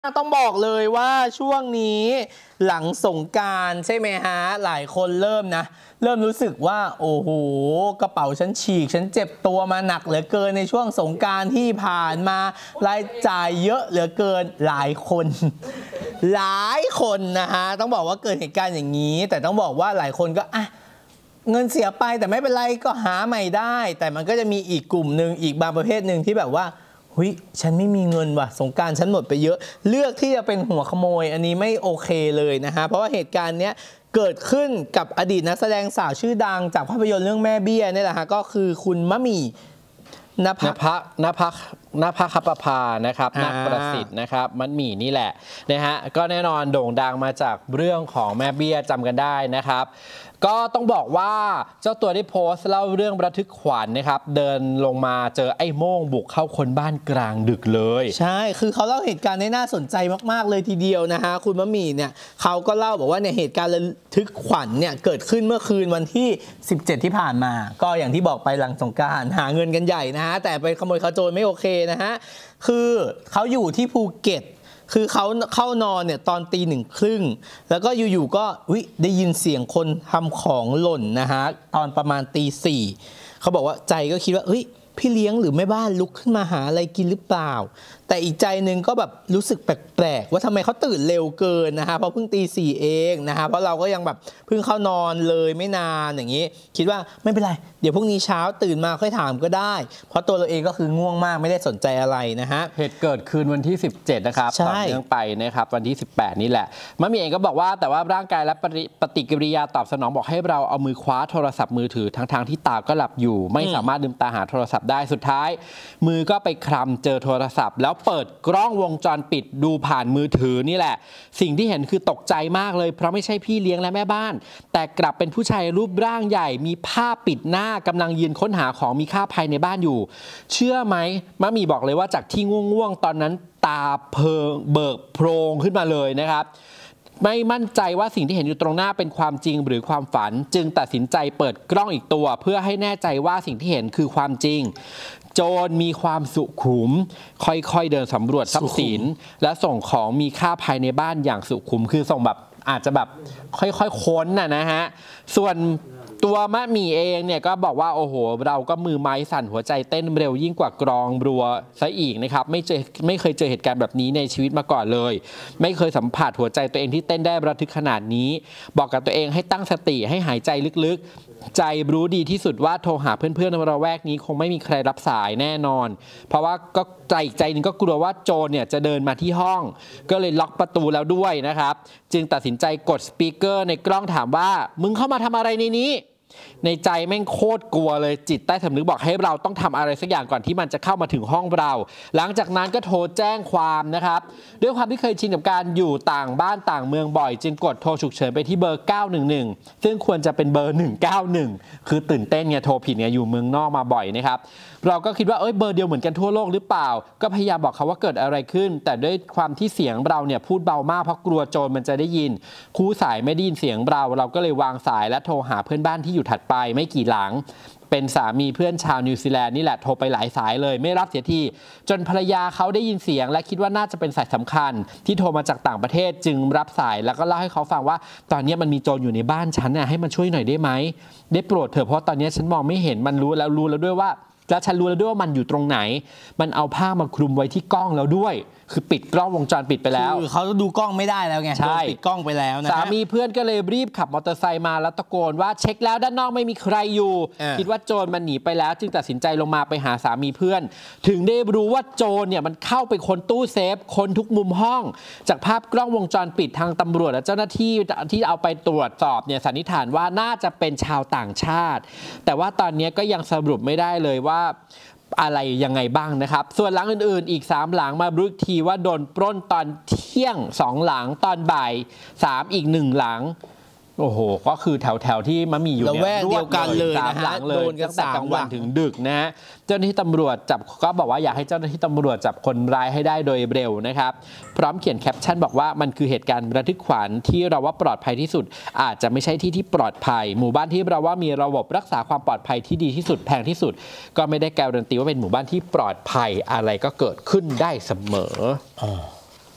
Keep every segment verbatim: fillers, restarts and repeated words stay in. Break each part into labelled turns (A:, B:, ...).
A: ต้องบอกเลยว่าช่วงนี้หลังสงกรานต์ใช่ไหมฮะหลายคนเริ่มนะเริ่มรู้สึกว่าโอ้โหกระเป๋าฉันฉีกฉันเจ็บตัวมาหนักเหลือเกินในช่วงสงกรานต์ที่ผ่านมารายจ่ายเยอะเหลือเกินหลายคนหลายคนนะฮะต้องบอกว่าเกิดเหตุการณ์อย่างนี้แต่ต้องบอกว่าหลายคนก็อ่ะเงินเสียไปแต่ไม่เป็นไรก็หาใหม่ได้แต่มันก็จะมีอีกกลุ่มหนึ่งอีกบางประเภทหนึ่งที่แบบว่าเฮ้ยฉันไม่มีเงินว่ะสงกรานต์ฉันหมดไปเยอะเลือกที่จะเป็นหัวขโมยอันนี้ไม่โอเคเลยนะฮะเพราะว่าเหตุการณ์เนี้ยเกิดขึ้นกับอดีตนักแสดงสาวชื่อดังจากภาพยนตร์เรื่องแม่เบี้ยนี่แหละฮะก็คือคุณมะหมี่
B: นภนภนภนภคัปภานะครับนักประสิทธิ์นะครับมัดหมี่นี่แหละนะฮะก็แน่นอนโด่งดังมาจากเรื่องของแม่เบี้ยจำกันได้นะครับก็ต้องบอกว่าเจ้าตัวได้โพสต์เล่าเรื่องระทึกขวัญนะครับเดินลงมาเจอไอ้โม่งบุกเข้าคนบ้านกลางดึกเลย
A: ใช่คือเขาเล่าเหตุการณ์ได้น่าสนใจมากๆเลยทีเดียวนะฮะคุณมะหมี่เนี่ยเขาก็เล่าบอกว่าเนี่ยเหตุการณ์ระทึกขวัญเนี่ยเกิดขึ้นเมื่อคืนวันที่สิบเจ็ดที่ผ่านมาก็อย่างที่บอกไปหลังสงกรานต์หาเงินกันใหญ่นะฮะแต่ไปขโมยขโจรไม่โอเคนะฮะคือเขาอยู่ที่ภูเก็ตคือเขาเข้านอนเนี่ยตอนตีหนึ่งครึ่งแล้วก็อยู่ๆก็ได้ยินเสียงคนทำของหล่นนะฮะตอนประมาณตีสี่เขาบอกว่าใจก็คิดว่าเฮ้ยพี่เลี้ยงหรือแม่บ้านลุกขึ้นมาหาอะไรกินหรือเปล่าแต่อีกใจหนึ่งก็แบบรู้สึกแปลกๆว่าทำไมเขาตื่นเร็วเกินนะฮะเพราะเพิ่งตีสี่เองนะฮะเพราะเราก็ยังแบบเพิ่งเข้านอนเลยไม่นานอย่างนี้คิดว่าไม่เป็นไรเดี๋ยวพรุ่งนี้เช้าตื่นมาค่อยถามก็ได้เพราะตัวเราเองก็คือง่วงมากไม่ได้สนใจอะไรนะฮะ
B: เหตุเกิดคืนวันที่สิบเจ็ดนะครับต่อเนื่องไปนะครับวันที่สิบแปดนี่แหละมะหมี่เองก็บอกว่าแต่ว่าร่างกายและปฏิกิริยาตอบสนองบอกให้เราเอามือคว้าโทรศัพท์มือถือทั้งๆที่ตาก็หลับอยู่ไม่สามารถลืมตาหาโทรศัพท์ได้สุดท้ายมือก็ไปคลำเจอโทรศัพท์แล้วเปิดกล้องวงจรปิดดูผ่านมือถือนี่แหละสิ่งที่เห็นคือตกใจมากเลยเพราะไม่ใช่พี่เลี้ยงและแม่บ้านแต่กลับเป็นผู้ชายรูปร่างใหญ่มีผ้าปิดหน้ากำลังยืนค้นหาของมีค่าภายในบ้านอยู่เชื่อไหมมะหมี่บอกเลยว่าจากที่ง่วงๆตอนนั้นตาเพิงเบิกโพรงขึ้นมาเลยนะครับไม่มั่นใจว่าสิ่งที่เห็นอยู่ตรงหน้าเป็นความจริงหรือความฝันจึงตัดสินใจเปิดกล้องอีกตัวเพื่อให้แน่ใจว่าสิ่งที่เห็นคือความจริงโจรมีความสุขุมค่อยๆเดินสำรวจทรัพย์สินและส่งของมีค่าภายในบ้านอย่างสุขุมคือส่งแบบอาจจะแบบค่อยๆค้นน่ะนะฮะส่วนตัวมะหมี่เองเนี่ยก็บอกว่าโอ้โหเราก็มือไม้สั่นหัวใจเต้นเร็วยิ่งกว่ากรองรัวซะอีกนะครับไม่เจอไม่เคยเจอเหตุการณ์แบบนี้ในชีวิตมาก่อนเลยไม่เคยสัมผัสหัวใจตัวเองที่เต้นได้ระทึกขนาดนี้บอกกับตัวเองให้ตั้งสติให้หายใจลึกๆใจรู้ดีที่สุดว่าโทรหาเพื่อนๆในระแวกนี้คงไม่มีใครรับสายแน่นอนเพราะว่าก็ใจอีกใจนึงก็กลัวว่าโจรเนี่ยจะเดินมาที่ห้องก็เลยล็อกประตูแล้วด้วยนะครับจึงตัดสินใจกดสปีกเกอร์ในกล้องถามว่ามึงเข้ามาทำอะไรในนี้ในใจแม่งโคตรกลัวเลยจิตใต้สำนึกบอกให้เราต้องทำอะไรสักอย่างก่อนที่มันจะเข้ามาถึงห้องเราหลังจากนั้นก็โทรแจ้งความนะครับด้วยความที่เคยชินกับการอยู่ต่างบ้านต่างเมืองบ่อยจึงกดโทรฉุกเฉินไปที่เบอร์เก้าหนึ่งหนึ่งซึ่งควรจะเป็นเบอร์หนึ่งเก้าหนึ่งคือตื่นเต้นไงโทรผิดไงอยู่เมืองนอกมาบ่อยนะครับเราก็คิดว่าเอ้ยเบอร์เดียวเหมือนกันทั่วโลกหรือเปล่าก็พยายามบอกเขาว่าเกิดอะไรขึ้นแต่ด้วยความที่เสียงเราเนี่ยพูดเบามากเพราะกลัวโจรมันจะได้ยินคู่สายไม่ได้ยินเสียงเราเราก็เลยวางสายและโทรหาเพื่อนบ้านที่อยู่ถัดไปไม่กี่หลังเป็นสามีเพื่อนชาวนิวซีแลนด์นี่แหละโทรไปหลายสายเลยไม่รับเสียทีจนภรรยาเขาได้ยินเสียงและคิดว่าน่าจะเป็นสายสำคัญที่โทรมาจากต่างประเทศจึงรับสายแล้วก็เล่าให้เขาฟังว่าตอนนี้มันมีโจรอยู่ในบ้านฉันน่ะให้มันช่วยหน่อยได้ไหมได้โปรดเถอะเพราะตอนนี้ฉันมองไม่เห็นมันรู้แล้วรู้แล้วด้วยว่าแล้วฉันรู้แล้วด้วยว่ามันอยู่ตรงไหนมันเอาผ้ามาคลุมไว้ที่กล้องแล้วด้วยคือปิดกล้องวงจรปิดไปแล้ว
A: คือเขาดูกล้องไม่ได้แล้วไงใช่ปิดกล้องไปแล้วนะ
B: สามีเพื่อนก็เลยรีบขับมอเตอร์ไซค์มาแล้วตะโกนว่าเช็คแล้วด้านนอกไม่มีใครอยู่คิดว่าโจรมันหนีไปแล้วจึงตัดสินใจลงมาไปหาสามีเพื่อนถึงได้รู้ว่าโจรเนี่ยมันเข้าไปค้นตู้เซฟค้นทุกมุมห้องจากภาพกล้องวงจรปิดทางตำรวจและเจ้าหน้าที่ที่เอาไปตรวจสอบเนี่ยสันนิษฐานว่าน่าจะเป็นชาวต่างชาติแต่ว่าตอนนี้ก็ยังสรุปไม่ได้เลยว่าอะไรยังไงบ้างนะครับส่วนหลังอื่นๆอีกสามหลังมารู้ทีว่าโดนปล้นตอนเที่ยงสองหลังตอนบ่ายสามอีกหนึ่งหลังโอ้โหก็คือแถวๆที่มะหมี่อยู่เนี่ย
A: เดียวกันเลยนะฮะ
B: โดนกันตั้งแต่กลางวันถึงดึกนะฮะเจ้าหน้าที่ตำรวจจับก็บอกว่าอยากให้เจ้าหน้าที่ตำรวจจับคนร้ายให้ได้โดยเร็วนะครับพร้อมเขียนแคปชั่นบอกว่ามันคือเหตุการณ์ระทึกขวัญที่เราว่าปลอดภัยที่สุดอาจจะไม่ใช่ที่ที่ปลอดภัยหมู่บ้านที่เราว่ามีระบบรักษาความปลอดภัยที่ดีที่สุดแพงที่สุดก็ไม่ได้การันตีว่าเป็นหมู่บ้านที่ปลอดภัยอะไรก็เกิดขึ้นได้เสมอ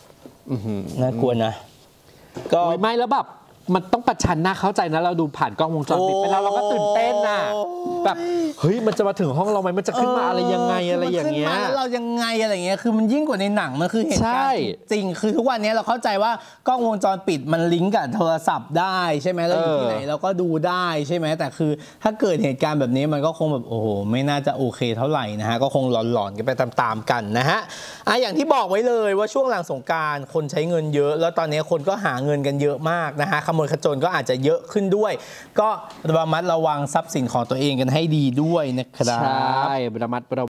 A: น่ากลัวนะก็
B: ไม่แล้วแบบมันต้องประชันหน้าเข้าใจนะเราดูผ่านกล้องวงจรปิดไปแล้วเราก็ตื่นเต้นน่ะแบบเฮ้ยมันจะมาถึงห้องเราไหมมันจะขึ้นมาอะไรยังไงอะไรอย่างเงี้ย
A: แล้วเรายังไงอะไรเงี้ยคือมันยิ่งกว่าในหนังมันคือเหตุการณ์จริงคือทุกวันนี้เราเข้าใจว่ากล้องวงจรปิดมันลิงก์กับโทรศัพท์ได้ใช่ไหมเราอยู่ที่ไหนเราก็ดูได้ใช่ไหมแต่คือถ้าเกิดเหตุการณ์แบบนี้มันก็คงแบบโอ้โหไม่น่าจะโอเคเท่าไหร่นะฮะก็คงหลอนๆกันไปตามๆกันนะฮะอ่ะอย่างที่บอกไว้เลยว่าช่วงหลังสงกรานต์คนใช้เงินเยอะแล้วตอนนี้คนก็หาเงินกันเยอะมากนะฮะขโมยขโจรก็อาจจะเยอะขึ้นด้วยก็ระมัดระวังทรัพย์สินของตัวเองกันให้ดีด้วยนะครับ
B: ใช่ระมัดระ